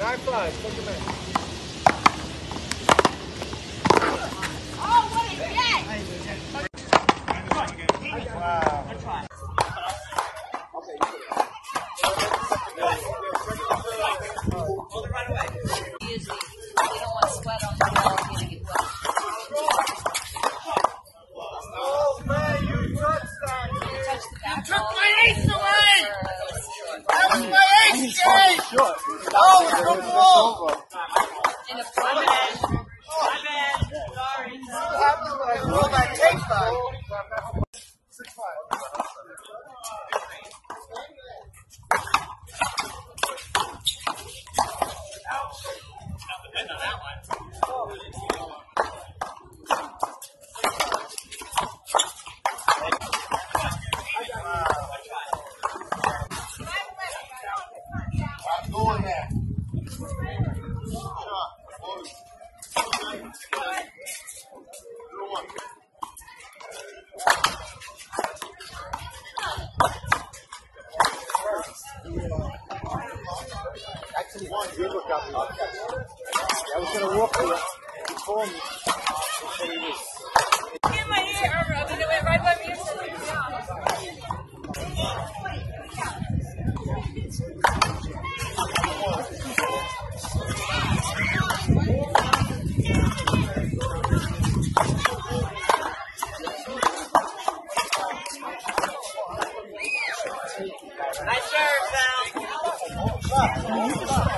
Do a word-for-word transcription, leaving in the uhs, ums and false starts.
nine five. Take him in. Oh, what a get! Wow. Good try. Hold it right away. Usually, they don't want sweat on the ball getting it wet. Oh, man, you touched that. You touch the back took ball. my ace away! That was my ace, Jay! Short. Oh, it's so cool! In the front My bad. My bad. Sorry. What happens when I roll that tape back? Six five. I'm going there. Actually, one good look up. I was going to walk to it. He called me. He said he was. Get my ear, or I mean, it went right by me. Nice serve, Val.